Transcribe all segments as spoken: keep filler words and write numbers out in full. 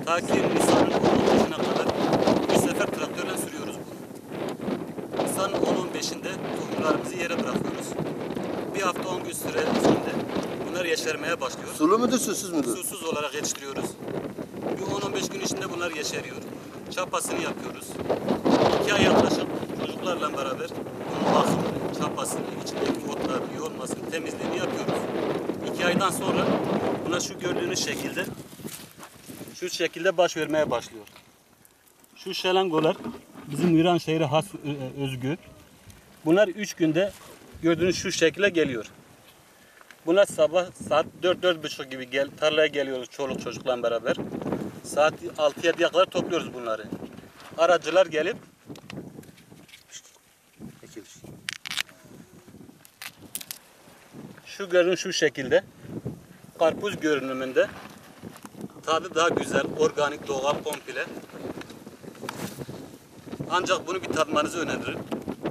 Ta ki Nisan'ın on beşine kadar bir sefer traktörle sürüyoruz bunu. Nisan'ın on on beşinde tohumlarımızı yere bırakıyoruz. Bir hafta on gün süre içinde bunlar yeşermeye başlıyor. Sulu mudur, susuz mudur? Susuz olarak yetiştiriyoruz. Bir on on beş gün içinde bunlar yeşeriyor. Çapasını yapıyoruz. İki ay yaklaşık çocuklarla beraber bunun bakımını, çapasını, içindeki otların yolmasını, temizliğini yapıyoruz. İki aydan sonra buna şu gördüğünüz şekilde şu şekilde baş vermeye başlıyor. Şu şelengolar bizim Viranşehir'e has özgü. Bunlar üç günde gördüğünüz şu şekilde geliyor. Bunlar sabah saat dört dört buçuk gibi gel, tarlaya geliyoruz çoluk çocukla beraber. Saat altı yediye kadar topluyoruz bunları. Aracılar gelip şu görün şu şekilde karpuz görünümünde, tadı daha güzel, organik, doğal, komple. Ancak bunu bir tadmanızı öneririm.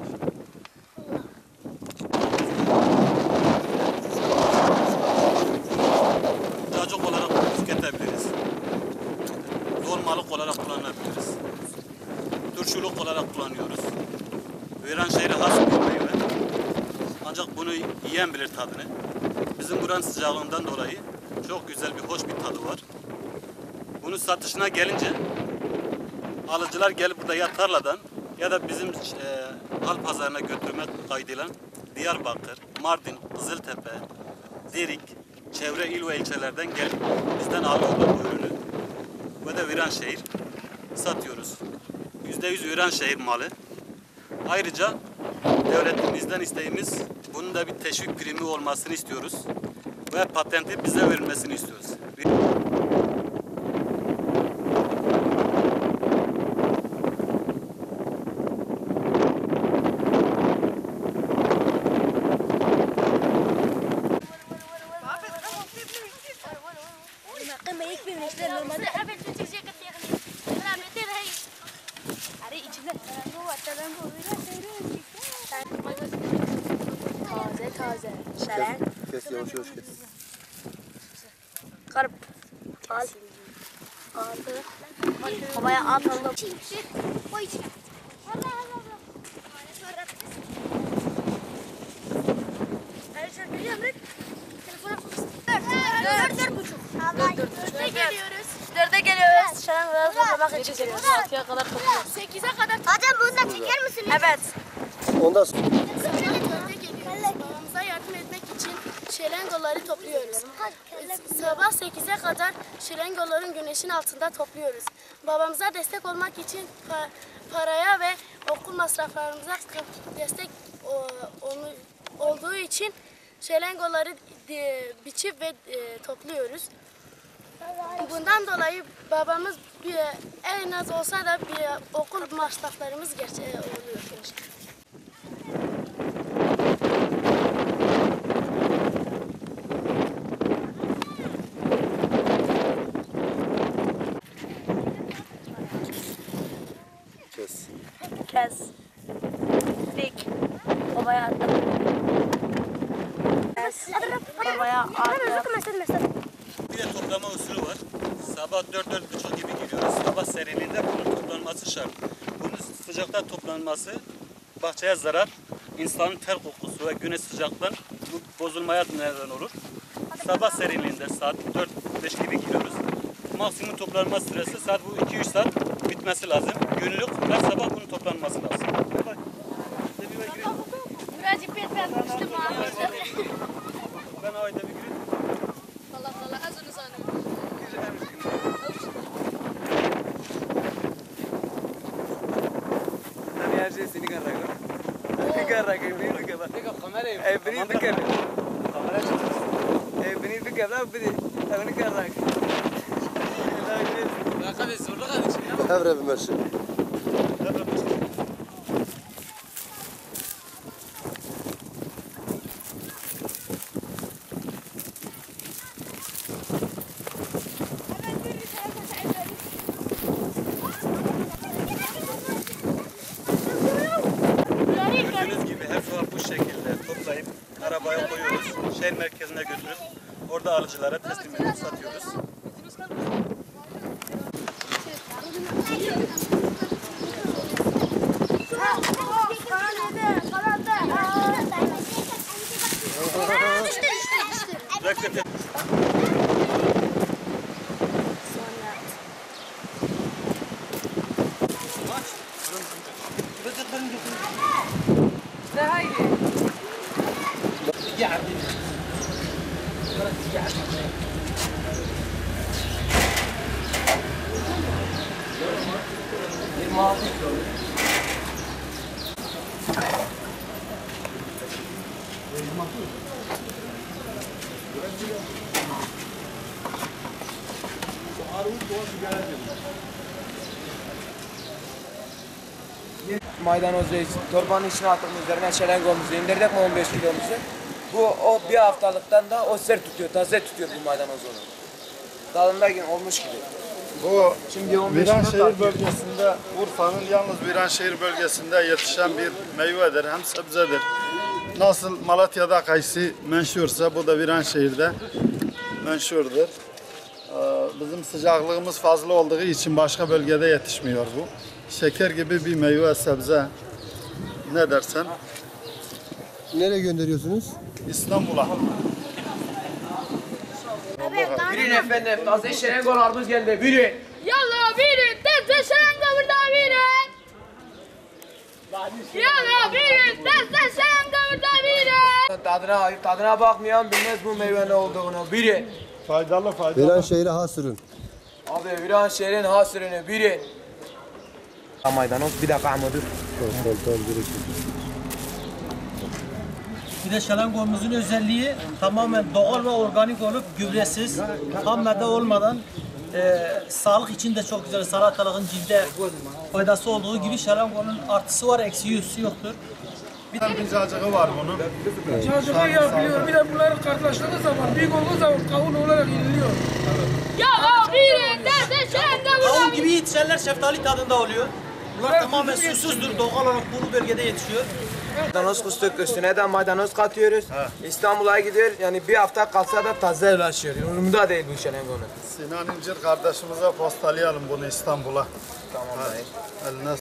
Cacık olarak tüketebiliriz. Dolmalık olarak kullanabiliriz. Turşuluk olarak kullanıyoruz. Viranşehir'e has bir meyve. Ancak bunu yiyen bilir tadını. Bizim buranın sıcaklığından dolayı çok güzel bir hoş bir tadı var. Bunun satışına gelince alıcılar gelip burada ya tarladan ya da bizim e, hal pazarına götürmek kaydıyla Diyarbakır, Mardin, Kızıltepe, Dirik, çevre il ve ilçelerden gelip bizden alıyorlar bu ürünü. Ve de Viranşehir satıyoruz. yüzde yüz Viranşehir malı. Ayrıca devletimizden isteğimiz bunun da bir teşvik primi olmasını istiyoruz. Ve patenti bize verilmesini istiyoruz. Taze taze. Şeren. Kes, yavaş yavaş kes. Karp. Al. Aldı. Havaya atalım. Dörde geliyoruz. Dörde geliyoruz. Şeren biraz toplamak için geliyoruz. Altıya kadar topluyoruz. Sekize kadar. Hocam bunu da çeker misiniz? Evet. Ondan sonra Dörde geliyoruz. Babamıza yardım etmek için şelengoları topluyoruz. Sabah sekize kadar şelengoların güneşin altında topluyoruz. Babamıza destek olmak için pa paraya ve okul masraflarımıza destek o, onu, olduğu için şelengoları e, biçip ve e, topluyoruz. Bundan dolayı babamız bir, en az olsa da bir okul masraflarımız gerçek oluyor. kes. Kes. Dik. Havaya attım. Kes. Havaya attım. Bir de toplama usulü var. Sabah dört dört buçuk gibi giriyoruz. Sabah seriliğinde bunun toplanması şart. Bunun sıcakta toplanması bahçeye zarar. İnsanın ter kokusu ve güneş sıcaktan bu bozulmaya neden olur. Sabah seriliğinde saat dört beş gibi giriyoruz. Maksimum toplanma süresi saat bu iki üç saat bitmesi lazım. Günlük her sabah bunun toplanması lazım. Birazcık bir yazmıştım abi. Ben ayda bir gireyim. Allah Allah az onu sana. Tadi her şey seni kan raha है नहीं कर रहा है नहीं कर रहा देखो kamera है नहीं भी कर kamera है नहीं भी कर रहा अब नहीं कर रहा है لا قد يسول قد يشيل Evre bir mersi. Gördüğünüz gibi her sabah bu şekilde toplayıp arabaya koyuyoruz. Şehir merkezine götürüp orada alıcılara teslim edip satıyoruz. Bekle. Maydanoz reis, torbanın içine attık, üzerine çelengomuzu indirdik mi on beş kilomuzu. Bu o bir haftalıktan da o sert tutuyor, taze tutuyor bu maydanoz onu. Dalındayken olmuş gibi. Bu Şimdi on beş kilo Viranşehir takıyor. bölgesinde, Urfa'nın yalnız Viranşehir bölgesinde yetişen bir meyvedir, hem sebzedir. Nasıl Malatya'da kayısı menşursa bu da Viranşehir'de menşurdur. Ee, Bizim sıcaklığımız fazla olduğu için başka bölgede yetişmiyor bu. Şeker gibi bir meyve, sebze. Ne dersen? Nereye gönderiyorsunuz? İstanbul'a. Birin efendim, taze şerengol armuz geldi, birin. Yalla biri, tezde şerenga burada biri. Yalla biri, tezde şerenga burada biri. Tadına, tadına bakmayan bilmez bu meyve ne olduğunu, birin. Faydalı faydalı. Viranşehir'e has ürün. Abi Viranşehir'in has ürünü, birin. Maydanoz, bir dakika ama dur. Tamam tamam tamam direkt. Bir de şalangomuzun özelliği tamamen doğal ve organik olup gübresiz, ham madde olmadan e, sağlık için de çok güzel. Salatalığın cilde faydası olduğu gibi şalangonun artısı var, eksiği yoktur. Bir tane cacığı var bunun. Cacığı yapılıyor. Bir de bunları kardeşleri zaman, büyük olduğu zaman kavun olarak yeniliyor. Yalla biri, tezde şerenga burada Kavun gibi yetişenler şeftali tadında oluyor. Bunlar tamamen susuzdur, doğal olarak kuru bölgede yetişiyor. Maydanoz kustuk, üstüne de maydanoz katıyoruz. İstanbul'a gidiyor, yani bir hafta kalsa da taze ulaşıyor. Umurumda değil bu şelengonun. Sinan İncir kardeşimize postalayalım bunu İstanbul'a. Tamam dayı. Eline